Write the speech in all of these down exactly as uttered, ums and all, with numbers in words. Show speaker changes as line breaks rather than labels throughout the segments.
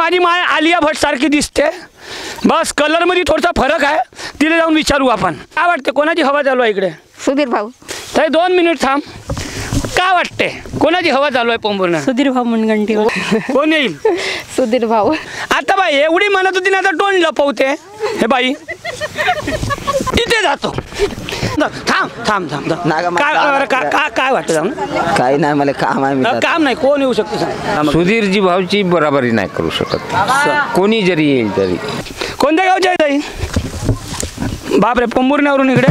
माझी माय आलिया भट सारखी दिसते, बस कलर मध्ये थोडासा फरक आहे, तिला जाऊन विचारू आपण. काय वाटते कोणाची हवा चालू आहे इकडे?
सुधीर भाऊ.
ताई दोन मिनिट थांब. काय वाटते कोणाची हवा चालू आहे पोंभुर्णा?
सुधीर भाऊ मुनगंटीवर.
कोण येईल?
सुधीर भाऊ.
आता बाई एवढी म्हणत होती ना, आता तोंड लपवते. हे बाई इथे जातो. थांब थांब थांब काय काय काय वाटतं?
काही नाही, मला काम आहे.
काम नाही. कोण येऊ शकतो?
सुधीरजी भाऊची बराबरी नाही करू शकत, कोणी जरी येईल तरी.
कोणत्या गावचे आहे ताई? बापरे, पोंभुर्ण्यावरून इकडे.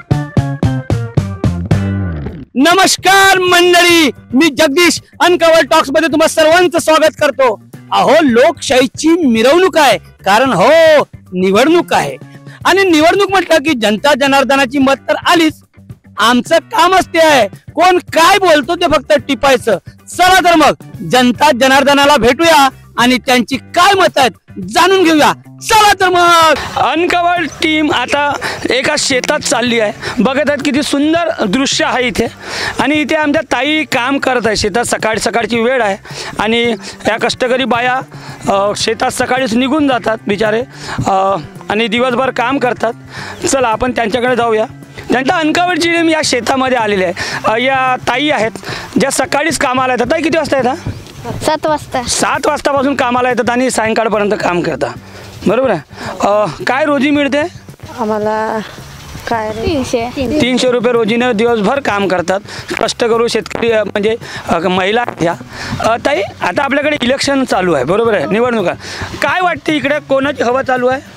नमस्कार मंडळी, मी जगदीश अनकवर टॉक्स मध्ये तुम्हा सर्वांचं स्वागत करतो. अहो, लोकशाहीची मिरवणूक आहे, कारण हो निवडणूक आहे आणि निवडणूक म्हटलं की जनता जनार्दनाची मत तर आलीच. आमचं कामच ते आहे, कोण काय बोलतो ते फक्त टिपायचं. चला तर मग जनता जनार्दनाला भेटूया आणि त्यांची काय मत आहेत जाणून घेऊया. चला तर मग. अनकवर टीम आता एका शेतात चालली आहे. बघत आहेत किती सुंदर दृश्य आहे इथे, आणि इथे आमच्या ताई काम करत आहे शेतात. सकाळ सकाळची वेळ आहे आणि या कष्टकरी बाया शेतात सकाळीच निघून जातात बिचारे आणि दिवसभर काम करतात. चला आपण त्यांच्याकडे जाऊया. त्यांच्या अनकवरची टीम या शेतामध्ये आलेली आहे. या ताई आहेत ज्या सकाळीच कामाला येतात. ताई किती वाजता येतात?
सात वाजता.
सात वाजतापासून कामाला येतात आणि सायंकाळपर्यंत काम करतात, बरोबर आहे. काय रोजी मिळते
आम्हाला? काय तीनशे
तीनशे रुपये रोजीने दिवसभर काम करतात. कष्ट करू शेतकरी म्हणजे महिला ह्या. ताई आता आपल्याकडे इलेक्शन चालू आहे, बरोबर आहे, निवडणुका. काय वाटते इकडे कोणाची हवा चालू आहे?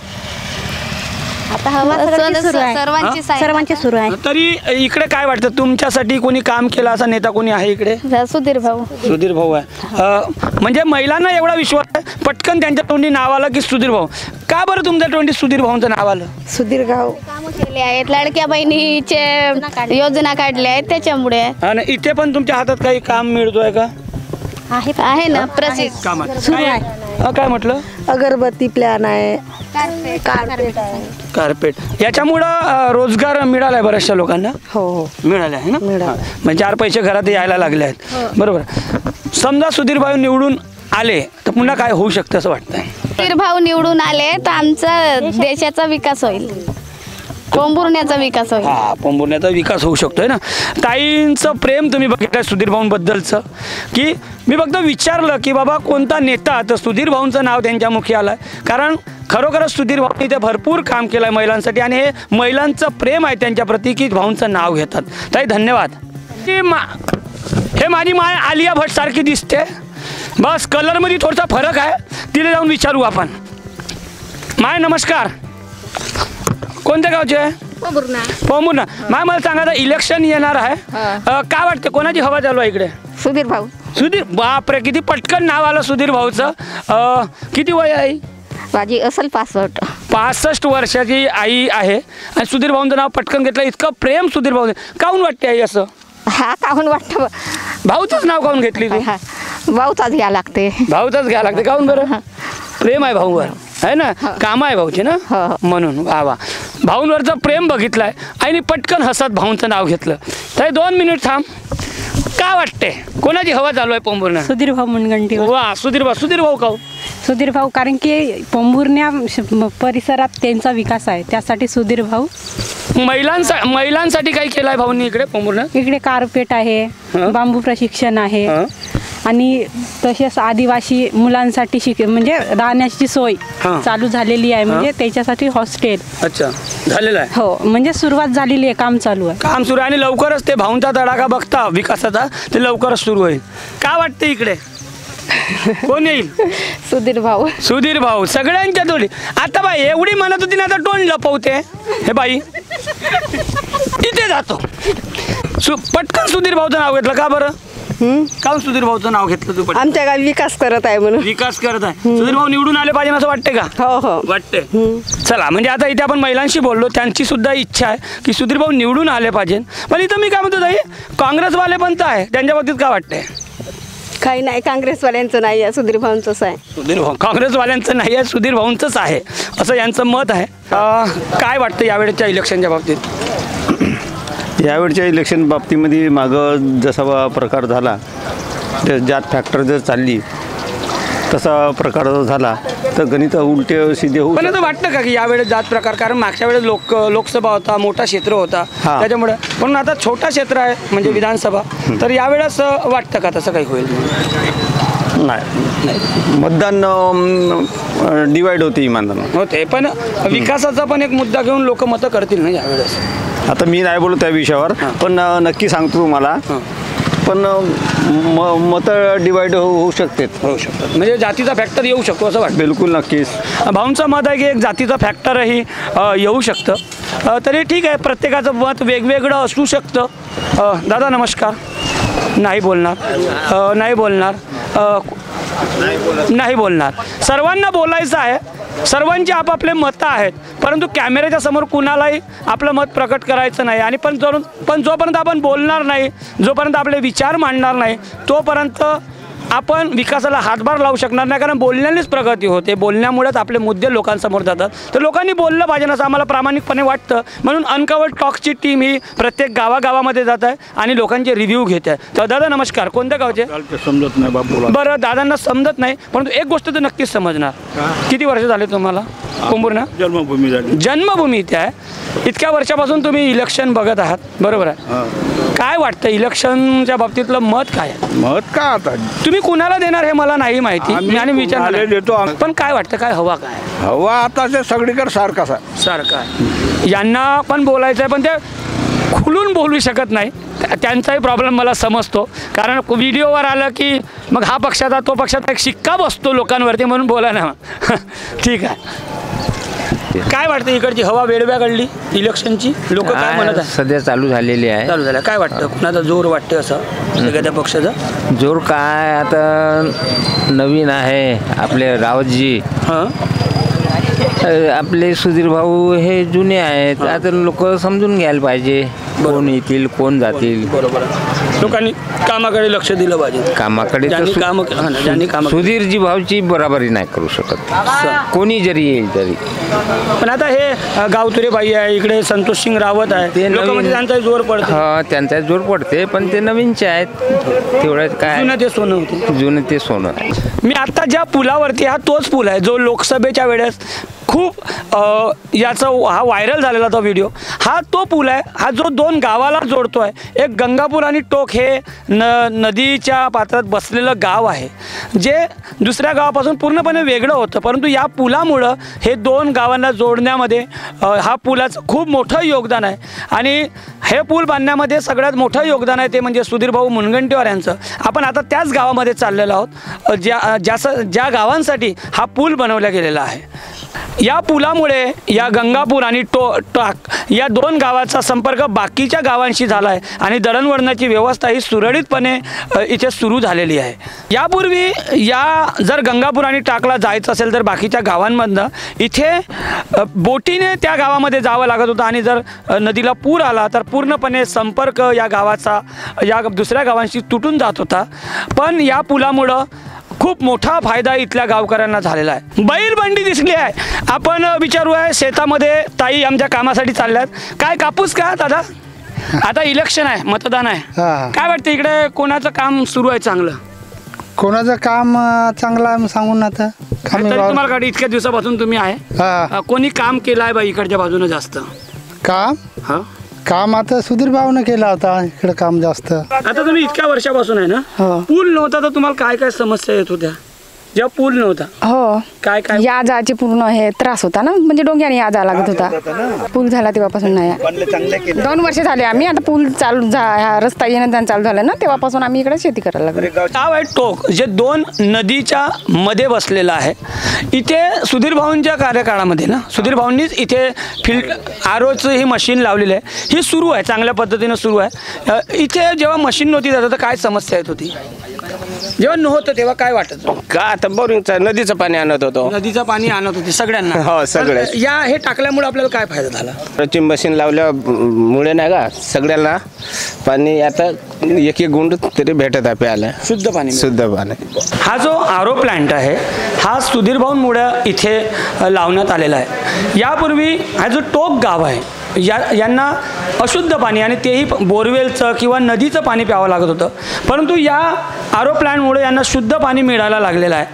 आता हवा सर्वांची सर्वांची सुरू आहे.
तरी इकडे काय वाटतं तुमच्यासाठी कोणी काम केलं असा नेता कोणी आहे इकडे?
सुधीर भाऊ.
सुधीर भाऊ आहे. म्हणजे महिलांना एवढा विश्वास आहे, पटकन त्यांच्या तोंडी नाव आलं की सुधीर भाऊ. का बरं तुमच्या तोंडी सुधीर भाऊंचं नाव आलं?
सुधीर भाऊ काम केले आहेत, लाडक्या बहिणीचे योजना काढल्या आहेत त्याच्यामुळे.
आणि इथे पण तुमच्या हातात काही काम मिळतोय का?
आहे ना, प्रसिद्ध
काम आहे. काय म्हटलं?
अगरबत्ती प्लॅन आहे, कार्पेट आहे.
कार्पेट याच्यामुळं रोजगार मिळालाय बऱ्याचशा लोकांना.
हो हो
मिळाले आहे ना. म्हणजे चार पैसे घरात यायला लागले आहेत, बरोबर. समजा सुधीर भाऊ निवडून आले तर पुन्हा काय होऊ शकतं असं वाटतंय?
सुधीर भाऊ निवडून आले तर आमचा देशाचा विकास होईल, पोंभुर्ण्याचा विकास होईल.
हा, पोंभुर्ण्याचा विकास होऊ शकतोय ना. ताईंचं प्रेम तुम्ही बघितलं सुधीर भाऊंबद्दलचं, की मी फक्त विचारलं की बाबा कोणता नेता, तर सुधीर भाऊंचं नाव त्यांच्या मुखी आलं. कारण खरोखरच सुधीर भाऊंनी इथे भरपूर काम केलं आहे महिलांसाठी, आणि हे महिलांचं प्रेम आहे त्यांच्याप्रती की भाऊंचं नाव घेतात. ताई धन्यवाद. मा हे माझी माय आलिया भट सारखी दिसते, बस कलरमध्ये थोडासा फरक आहे, तिला जाऊन विचारू आपण. माय नमस्कार, कोणत्या गावचे आहे? पोंभुर्णा. माय मला सांगा, आता इलेक्शन येणार आहे, काय वाटते कोणाची हवा चालू आहे इकडे?
सुधीर भाऊ.
सुधीर. बापरे, किती पटकन नाव आलं सुधीर भाऊचं. किती वय आहे?
माझी असेल पासष्ट.
पासष्ट वर्षाची आई आहे आणि सुधीर भाऊंचं नाव पटकन घेतलं. इतकं प्रेम सुधीर भाऊ. काहून वाटते आई असं?
हा, काहून वाटतं?
भाऊचंच नाव काहून घेतली तू?
भाऊचाच घ्या लागते.
भाऊचाच घ्या लागते. काहून बरं? प्रेम आहे भाऊवर, आहे ना, काम आहे भाऊचे ना, म्हणून. वा वा, भाऊंवरचं प्रेम बघितलंय आणि पटकन हसत भाऊंचं नाव घेतलं. तर दोन मिनिट थांब. काय वाटते कोणाची हवा चालू आहे पोंभुर्णा?
सुधीर भाऊ मुनगंटीवर.
वा, सुधीर भाऊ. सुधीर भाऊ का?
सुधीर भाऊ, कारण की पोंभुर्ण्या परिसरात त्यांचा विकास आहे, त्यासाठी सुधीर भाऊ.
महिलांसा महिलांसाठी काही केलं आहे भाऊंनी इकडे पोंभुर्णा?
इकडे कार्पेट आहे, बांबू प्रशिक्षण आहे, आणि तसेच आदिवासी मुलांसाठी शिक म्हणजे राहण्याची सोय चालू झालेली आहे, म्हणजे त्याच्यासाठी हॉस्टेल.
अच्छा, झालेलं आहे.
हो, म्हणजे सुरुवात झालेली आहे, काम चालू आहे.
काम सुरू आहे आणि लवकरच ते भाऊंचा तडाखा बघता विकासाचा ते लवकरच सुरू होईल. काय वाटतं इकडे कोण येईल?
सुधीर भाऊ.
सुधीर भाऊ सगळ्यांच्या तोडी. आता बाई एवढी म्हणत होती ना, आता तोंड लपवते. हे बाई इथे जातो. सु पटकन सुधीर भाऊचं नाव घेतलं का बरं? काहून सुधीर भाऊचं नाव घेतलं तू?
आमच्या गावी विकास करत आहे म्हणून.
विकास करत आहे. सुधीर भाऊ निवडून आले पाहिजे असं वाटते का?
हो हो
वाटते. चला, म्हणजे आता इथे आपण महिलांशी बोललो, त्यांची सुद्धा इच्छा आहे की सुधीर भाऊ निवडून आले पाहिजे. पण इथं मी काय म्हणतो ताई, काँग्रेसवाले पण तर आहे, त्यांच्या बाबतीत काय वाटतंय?
काही नाही, काँग्रेसवाल्यांचं नाही आहे, सुधीर भाऊंचंच आहे.
सुधीर भाऊ काँग्रेसवाल्यांचं नाही आहे, सुधीर भाऊंचंच आहे असं यांचं मत आहे. काय वाटतं यावेळेच्या इलेक्शनच्या बाबतीत?
यावेळच्या इलेक्शन बाबतीमध्ये मागं जसा प्रकार झाला, जात फॅक्टर जर चालली तसा प्रकार झाला तर गणित उलटे सिद्धे होऊ
पण आता वाटतं का की यावेळेस जात प्रकार, कारण मागच्या वेळेस लोक लोकसभा होता, मोठा क्षेत्र होता
हा.
त्याच्यामुळे, पण आता छोटा क्षेत्र आहे म्हणजे विधानसभा, तर यावेळेस वाटतं का तसं काही होईल?
नाही, मतदान डिवाइड होते इमानदार
होते, पण विकासाचा पण एक मुद्दा घेऊन लोक मतं करतील ना यावेळेस.
आता मी नाही बोलू त्या विषयावर, पण नक्की सांगतो तुम्हाला, पण म मतं डिवाइड होऊ शकते
होऊ शकतात, म्हणजे जातीचा फॅक्टर येऊ शकतो असं वाटतं.
बिलकुल नक्कीच.
भाऊंचं मत आहे की एक जातीचा फॅक्टरही अ, येऊ शकतं. अ, तरी ठीक आहे, प्रत्येकाचं मत वेगवेगळं असू शकतं. अ, दादा नमस्कार. नाही बोलणार, अ, नाही बोलणार, अ, नाही बोलणार. सर्वांना बोलायचं आहे, सर्वांची आपापले मतं आहेत, परंतु कॅमेऱ्याच्या समोर कुणालाही आपलं मत प्रकट करायचं नाही. आणि पण जो पण जोपर्यंत आपण बोलणार नाही, जोपर्यंत आपले विचार मांडणार नाही, तोपर्यंत आपण विकासाला हातभार लावू शकणार नाही. कारण बोलण्यानेच प्रगती होते, बोलण्यामुळेच आपले मुद्दे लोकांसमोर जातात. तर लोकांनी बोललं पाहिजे असं आम्हाला प्रामाणिकपणे वाटतं. म्हणून अनकवर्ड टॉक्सची टीम ही प्रत्येक गावागावामध्ये जात आहे आणि लोकांचे रिव्ह्यू घेत आहे. तर दादा नमस्कार, कोणत्या गावचे?
समजत नाही बाबू.
बरं, दादांना समजत नाही, परंतु एक गोष्ट तर नक्कीच समजणार. किती वर्ष झाले तुम्हाला कोंबूरना?
जन्मभूमी झाली.
जन्मभूमी इथे आहे. इतक्या वर्षापासून तुम्ही इलेक्शन बघत आहात, बरोबर आहे? काय वाटतं इलेक्शनच्या बाबतीतलं मत काय आहे?
मत का आता
तुम्ही कुणाला देणार हे मला नाही माहिती, मी आणि विचार
देतो.
पण काय वाटतं, काय हवा काय?
हवा आता ते सगळीकडे सारखाच आहे.
सारखं आहे. यांना पण बोलायचं आहे, पण ते खुलून बोलू शकत नाही. त्यांचाही प्रॉब्लेम मला समजतो, कारण व्हिडिओवर आलं की मग हा पक्षाचा तो पक्षाचा एक शिक्का बसतो लोकांवरती, म्हणून बोला ना. ठीक आहे. काय वाटतं इकडची हवा वेडव्या घडली इलेक्शनची? लोक काय म्हणत आहे?
सध्या चालू झालेली आहे.
चालू झालं. काय वाटतं, कुणाचा जोर वाटते असं एखाद्या पक्षाचा?
जोर काय, आता नवीन आहे आपले रावतजी,
हां,
आपले सुधीर भाऊ हे जुने आहेत. आता लोक समजून घ्यायला पाहिजे कोण येतील कोण जातील.
बरोबर आहे. लोकांनी कामाकडे लक्ष दिलं पाहिजे.
कामाकडे
ज्यांनी
तर
कामं केलं, हां ना, ज्यांनी कामं केलं.
सुधीरजी भाऊची बराबरी नाही करू शकत कोणी जरी येईल तरी.
पण आता हे गावतुरे बाई आहे, इकडे संतोष सिंग रावत आहे,
ते
लोक म्हणजे त्यांचा जोर पडतो.
हा, त्यांचा जोर पडते, पण ते नवीनचे आहेत, तेवढ्यात काय.
जुनं ते सोनं होते.
जुनं ते सोनं.
मी आता ज्या पुलावरती, हा तोच पूल आहे जो लोकसभेच्या वेळेस खूप अ, याचा हा व्हायरल झालेला तो व्हिडिओ. हा तो पूल आहे, हा जो दोन गावाला जोडतो आहे. एक गंगापूर आणि टोक हे न नदीच्या पात्रात बसलेलं गाव आहे, जे दुसऱ्या गावापासून पूर्णपणे वेगळं होतं. परंतु या पुलामुळं हे दोन गावांना जोडण्यामध्ये अ, हा पुलाचं खूप मोठं योगदान आहे. आणि हे पूल बांधण्यामध्ये सगळ्यात मोठं योगदान आहे ते म्हणजे सुधीर भाऊ मुनगंटीवार यांचं. आपण आता त्याच गावामध्ये चाललेलो आहोत, ज्या ज्या ज्या गावांसाठी हा पूल बनवला गेलेला आहे. या पुलामुळे या गंगापूर आणि टो टाक या दोन गावाचा संपर्क बाकीच्या गावांशी झाला आहे आणि दळणवळणाची व्यवस्था ही सुरळीतपणे इथे सुरू झालेली आहे. यापूर्वी या जर गंगापूर आणि टाकला जायचं असेल तर बाकीच्या गावांमधनं इथे बोटीने त्या गावामध्ये जावं लागत होतं आणि जर नदीला पूर आला तर पूर्णपणे संपर्क या गावाचा या दुसऱ्या गावांशी तुटून जात होता. पण या पुलामुळं खूप मोठा फायदा इथल्या गावकऱ्यांना झालेला आहे. बैलबंडी दिसली आहे. आपण विचारू आहे, शेतामध्ये ताई आमच्या कामासाठी चालल्यात. काय कापूस का दादा? आता इलेक्शन आहे, मतदान आहे, काय वाटतं इकडे कोणाचं काम सुरू आहे चांगलं?
कोणाचं काम चांगलं आहे सांगून आता
तुम्हाला गाडी इतक्या दिवसापासून तुम्ही आहे, कोणी काम केलं आहे बाई इकडच्या बाजूनं जास्त
काम?
हा,
काम आता सुधीर भाऊनं केला होता इकडे काम जास्त.
आता तुम्ही इतक्या वर्षापासून आहे ना, पूल नव्हता तर तुम्हाला काय काय समस्या येत होत्या जेव्हा पूल नव्हता?
हो, काय काय या जायचे पूर्ण हे त्रास होता ना, म्हणजे डोंग्याने या जा लागत होता. पूल झाला तेव्हापासून नाही, दोन वर्ष झाले आम्ही आता पूल चालू हा रस्ता येणं जाणं चालू झालं ना तेव्हापासून आम्ही इकडे शेती करायला लागलो.
गाव आहे टोक, जे दोन नदीच्या मध्ये बसलेलं आहे. इथे सुधीर भाऊंच्या कार्यकाळामध्ये ना, सुधीर भाऊंनीच इथे फिल्ड आरोचं ही मशीन लावलेली आहे. ही सुरू आहे, चांगल्या पद्धतीनं सुरू आहे. इथे जेव्हा मशीन नव्हती जात तर काय समस्या येत होती? जेव्हा नव्हतं तेव्हा काय वाटत?
का आता बोरिंगचं नदीचं पाणी आणत होतो,
नदीचं पाणी आणत होते सगळ्यांना.
हो, सगळे.
या हे टाकल्यामुळे आपल्याला काय फायदा झाला?
प्रचीन मशीन लावल्यामुळे नाही का सगळ्यांना पाणी आता एक एक गुंड तरी भेटत आहे प्यायला,
शुद्ध पाणी.
शुद्ध पाणी.
हा जो आरो प्लांट आहे हा सुधीर भाऊंमुळे इथे लावण्यात आलेला आहे. यापूर्वी हा जो टोक गाव आहे या यांना अशुद्ध पाणी आणि तेही बोरवेलचं किंवा नदीचं पाणी प्यावं लागत होतं. परंतु या आरो प्लॅनमुळे यांना शुद्ध पाणी मिळायला लागलेलं आहे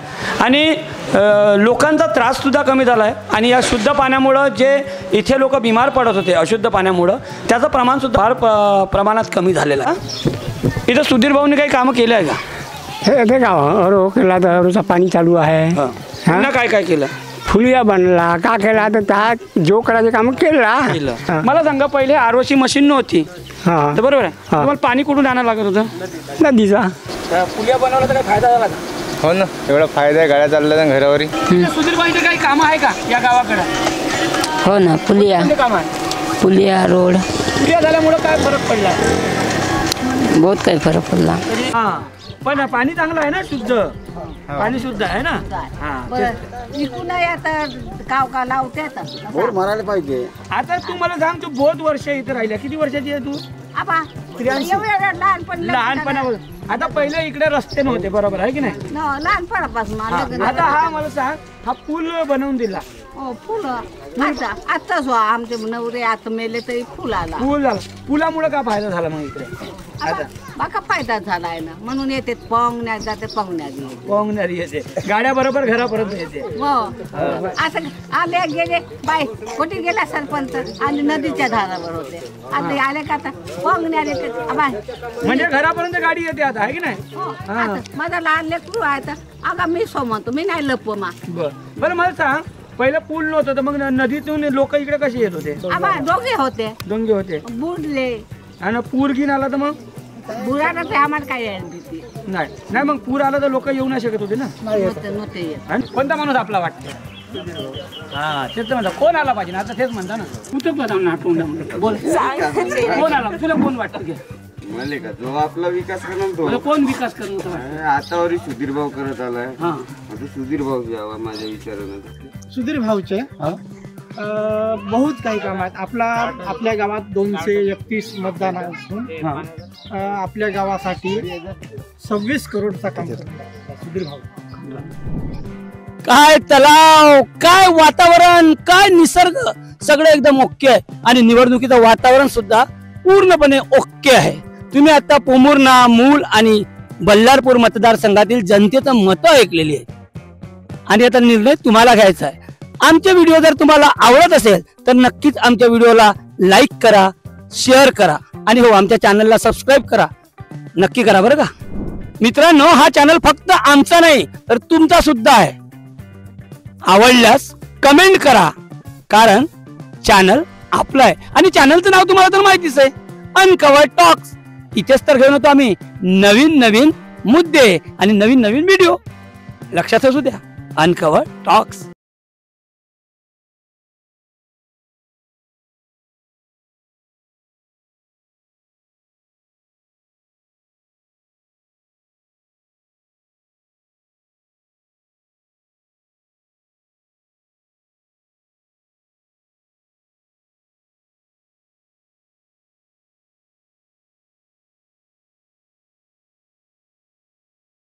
आणि अ, लोकांचा त्राससुद्धा कमी झाला आहे आणि या शुद्ध पाण्यामुळं जे इथे लोक बिमार पडत होते अशुद्ध पाण्यामुळं त्याचं प्रमाणसुद्धा फार प- प्रमाणात कमी झालेलं आहे. इथं सुधीर भाऊनी काही कामं केलं आहे का?
हे ते गाव रो केला तर रोजचं पाणी चालू आहे.
पुन्हा काय काय केलं?
फुलिया बनला का केला तर त्या जो करायचं काम केला.
केलं. मला सांगा, पहिले आरोशी मशीन नव्हती
हा
तर बरोबर आहे, तुम्हाला पाणी कुठून आणायला लागत होतं?
नदीचा.
पुलिया बनवला तर काही फायदा झाला का?
हो ना, एवढा फायदा आहे, गाड्या चालल्या ना घरावरी.
सुधीर भाईचं काही कामं आहे का या गावाकडं?
हो ना, पुलिया
कोणते काम आहे?
पुलिया रोड
पुलिया झाल्यामुळं काय फरक पडला?
बहुत काही फरक पडला.
हा, पण पाणी चांगलं आहे ना, शुद्ध पाणी शुद्ध आहे ना. हा,
इकडून आता गाव का लावते
बोर मारायला पाहिजे.
आता तू मला सांग, तू बहुत वर्ष इथे राहिल्या, किती वर्षाची आहे तू? त्र्याऐंशी. लहानपणापासून. आता पहिले इकडे रस्ते नव्हते, बरोबर आहे की नाही?
लहानपणापासून
हा, आता हा मला सांग, हा पूल बनवून दिला,
फुलं आता आताच आमचे नवरे आता मेले तरी फुल आला.
पूल झाला, पुलामुळे काय फायदा झाला मग इकडे? आता
बाका फायदा झालाय ना, म्हणून येते पाहुण्यात जाते पाहुण्यात
पाहुणारी येते, गाड्या बरोबर घरापर्यंत येते.
हो असं आले गेले बाय कुठे गेला सरपंच आणि नदीच्या धारावर होते, आता आले का आता पाहुण्यात येते बाय.
म्हणजे घरापर्यंत गाडी येते आता, आहे की नाही?
हो, आता माझा लहान लेकरू आहे तर अगा मी सो म्हणतो, मी नाही लपव मा.
बरं बरं, मला सांग, पहिलं पूल नव्हतं तर मग नदीतून लोक इकडे कसे येत होते?
आबा दोघे होते,
डोंगे होते,
बुडले.
आणि पूर घेऊन आला तर मग
बुडाला ते आम्हाला काय यायला भीती
नाही नाही मग पूर आला तर लोक येऊ नाही शकत होते ना.
नव्हते नव्हते येत.
आणि कोणता माणूस आपला वाटतो? हा, तेच म्हणता, कोण आला पाहिजे ना, आता तेच म्हणता ना. कुठं बोल, कोण आला तुला, कोण वाटतं? घे
मला का जो आपला विकास करणार
मला
तो
कोण विकास करणार?
आतावरी सुधीर भाऊ करत आलाय.
हा,
आता सुधीर भाऊ यावा माझ्या विचारानं.
सुधीर भाऊचे अं, बहुत काही काम आहेत. आपला आपल्या गावात दोनशे एकतीस मतदान असून अं, आपल्या गावासाठी सव्वीस करोडचा काम करतात सुधीर भाऊ.
काय तलाव, काय वातावरण, काय निसर्ग, सगळं एकदम ओके आहे. आणि निवडणुकीचं वातावरण सुद्धा पूर्णपणे ओके आहे. तुम्ही आता पोमुर्ना, मूल आणि बल्लारपूर मतदारसंघातील जनतेचं मतं ऐकलेली आहेत आणि आता निर्णय तुम्हाला घ्यायचा आहे. आमचे व्हिडिओ जर तुम्हाला आवडत असेल तर नक्कीच आमच्या व्हिडिओला लाईक करा, शेअर करा आणि हो, आमच्या चॅनलला सबस्क्राईब करा. नक्की करा बरं का मित्रांनो. हा चॅनल फक्त आमचा नाही तर तुमचा सुद्धा आहे. आवडल्यास कमेंट करा, कारण चॅनल आपलं आहे आणि चॅनलचं नाव तुम्हाला तर माहितीच आहे, अनकवर्ड टॉक्स. इथेच तर घेऊन होतो आम्ही नवीन नवीन मुद्दे आणि नवीन नवीन व्हिडिओ. लक्षात असू द्या, अनकवर्ड टॉक्स.